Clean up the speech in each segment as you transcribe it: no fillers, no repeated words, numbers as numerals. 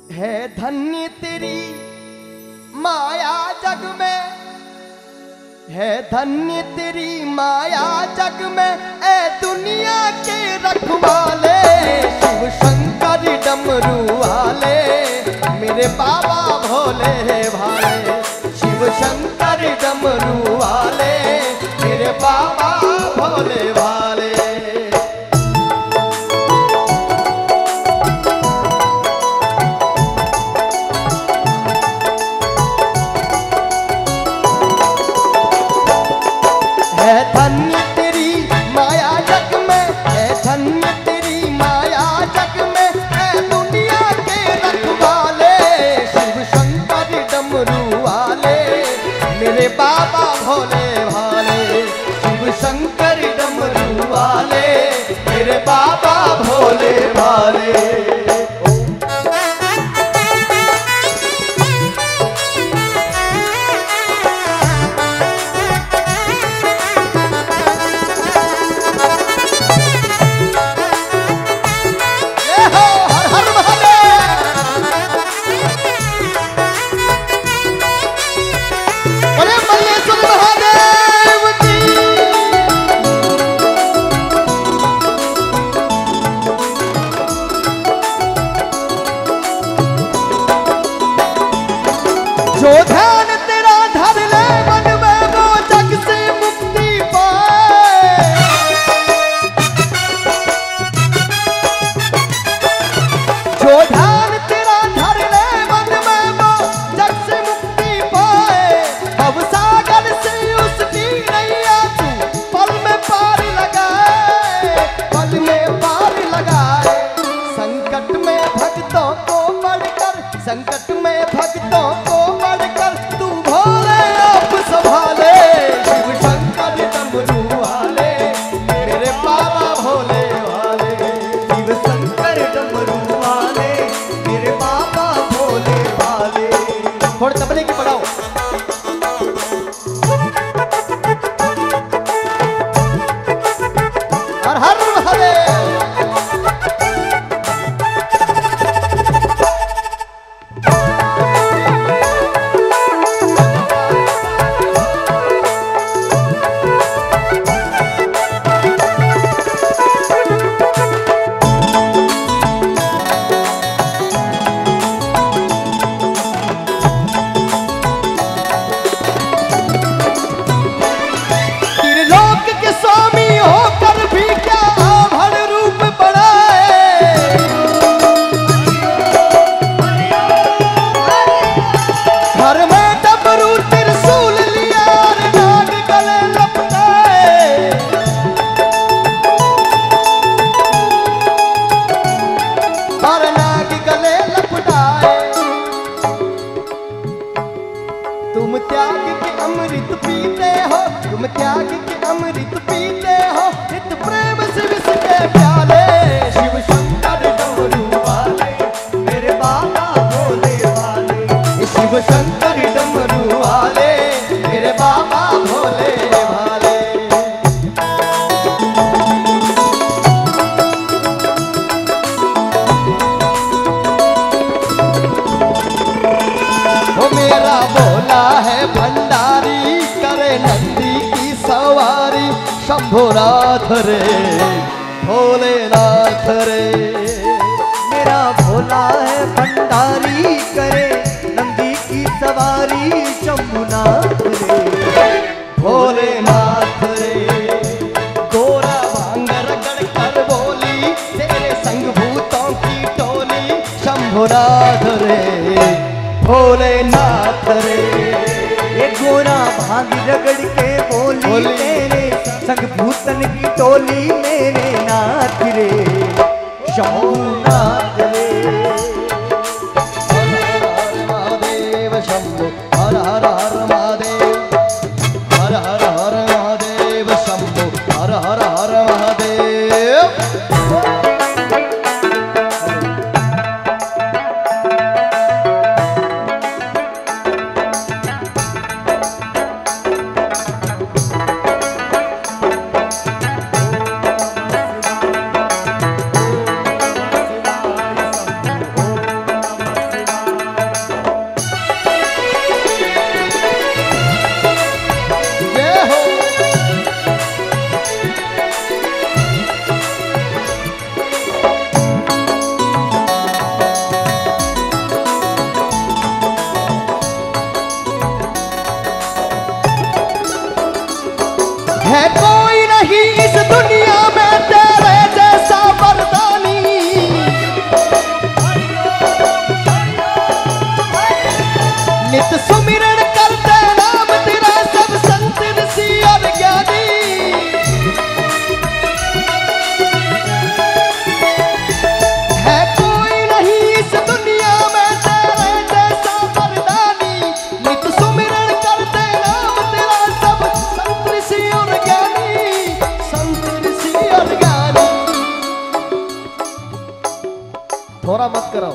है धन्य तेरी माया जग में, है धन्य तेरी माया जग में, ए दुनिया के रखवाले शिव शंकर डमरू वाले मेरे बाबा भोले भाले। शिव शंकर डमरू वाले मेरे बाबा भोले भाले। है धन्य तेरी माया जग में, है धन्य तेरी माया जग में, है दुनिया के रखवाले शिव शंकर डमरू वाले मेरे बाबा भोले भाले। शिव शंकर डमरू वाले मेरे बाबा भोले भाले। जो ध्यान तेरा धर ले मन में वो जग से मुक्ति पाए। जो ध्यान तेरा धर ले मन में वो जग से मुक्ति पाए। अब सागर से उसकी नैया तू पल में पार लगाए, पल में पार लगाए। संकट में भक्तों को बढ़कर, संकट में भक्तों को बढ़कर तू भोले आप संभाले। शिव शंकर डमरू वाले मेरे बाबा भोले वाले। शिव शंकर डमरू वाले मेरे बाबा भोले वाले। थोड़े तबले की बढ़ाओ। हर हर महादेव। तुम त्याग के अमृत पीते हो, तुम त्याग के अमृत पीते हो, नित प्रेम से विष के प्याले। शिव शंकर डमरू वाले मेरे बाबा भोले वाले। शिव शंकर डमरू वाले मेरे बाबा भोले भाले। वो मेरा भोला है भंडारी करे नंदी की सवारी। शंभुनाथ रे भोलेनाथ रे। मेरा भोला है भंडारी करे नंदी की सवारी। शंभुनाथ रे भोलेनाथ रे। गोरा भांग रगड़ कर बोली तेरे संग भूतों की टोली। शंभुनाथ रे भोलेनाथ रे। ये गोरा भांग रगड़ के बोली तेरे संग भूतन की टोली मेरे नाथ रे। शंभुनाथ रे। हर हर महादेव शंभु हर हर हर महादेव। हर हर हर महादेव शंभु हर हर हर महादेव। नित सुमिरन करते नाम तेरा सब संत ऋषि और ज्ञानी। है कोई नहीं इस दुनिया में तेरे जैसा वरदानी। नित सुमिरन करते नाम तेरा सब संत ऋषि और ज्ञानी, संत ऋषि और ज्ञानी। थोड़ा मत करो।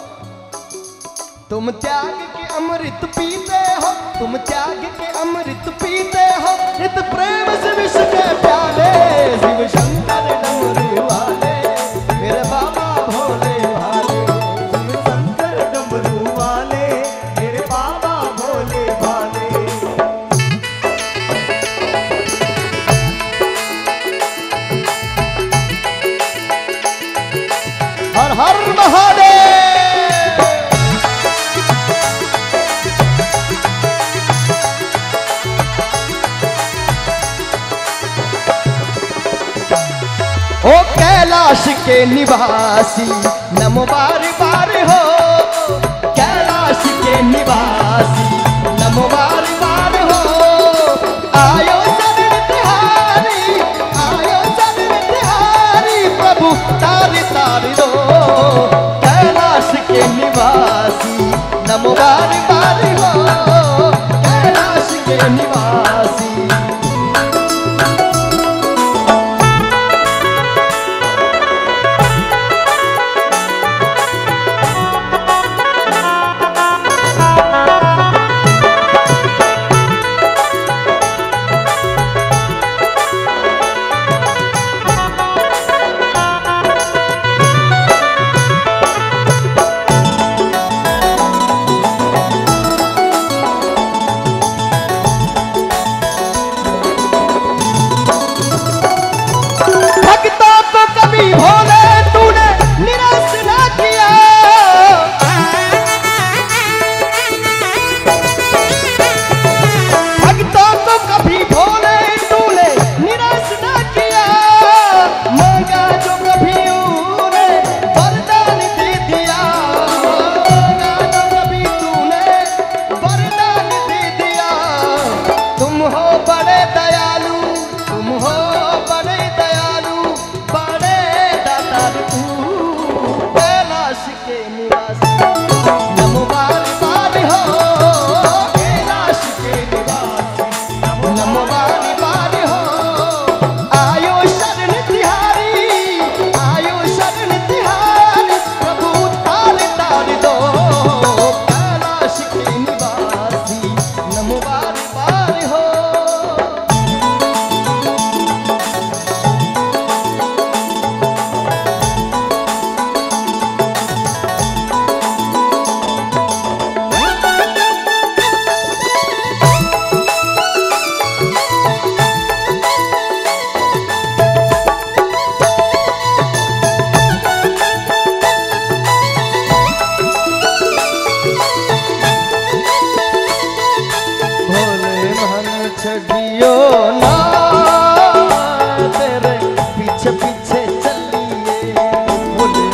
तुम त्याग के अमृत पीते हो, तुम त्याग के अमृत पीते हो, नित प्रेम से विष के प्याले। शिव शंकर डमरू वाले मेरे बाबा भोले भाले। शिव शंकर डमरू वाले मेरे बाबा भोले भाले। हर हर महादेव। ओ कैलाश के निवासी नमो बार बार हो। कैलाश के निवासी नमो बार बार हो। आयो शरण तिहारी, आयो शरण तिहारी, प्रभु तार तार दो। कैलाश के निवासी नमो बार बार हो। कैलाश के निवासी। भोले तूने निराश ना किया। भक्तों को कभी भोले तूने निराश ना किया। मांगा जो कभी तूने वरदान दे दिया। मांगा जो कभी तूने वरदान दे दिया। तुम हो बड़े दयालु, तुम हो बड़े दयालु, बड़े कैलाश के निवासी नमो बार बार हो। कैलाश के निवासी नमो बार बार हो। आयो शरण तिहारी, आयो शरण तिहारी, प्रभु तार तार दो। कैलाश के निवासी नमो बार बार हो। छड़ियो ना तेरे पीछे पीछे चलिए। बोले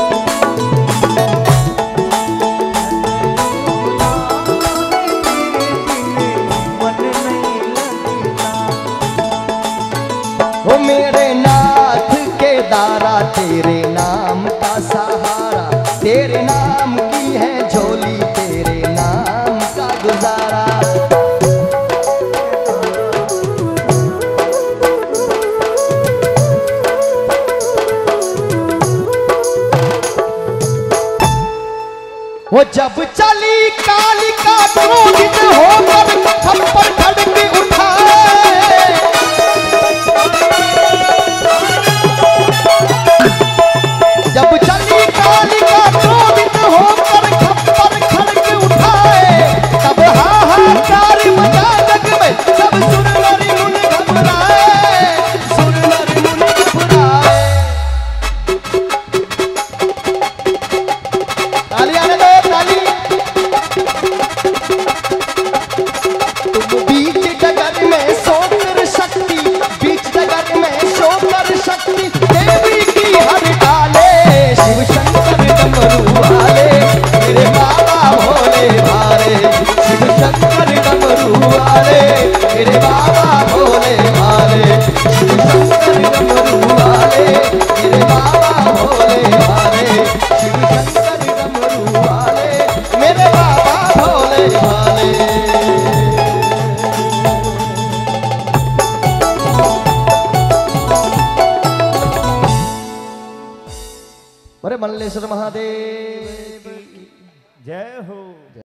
मन नहीं लगता। ओ मेरे नाथ के दारा, तेरे नाम का सहारा, तेरे नाम की है झोली, तेरे नाम का गुजारा। वो जब चली कालिका क्रोधित होकर थप्पड़ खड़क उठाए। जब चली कालिका क्रोधित होकर थप्पड़ खड़क उठाए। तब हाहाकार मचा जग में, सब सुर नर मुनि घबराए, सुर नर मुनि घबराए। ताली आने दो, ताली। तुम बीच डगर में सो जय हो।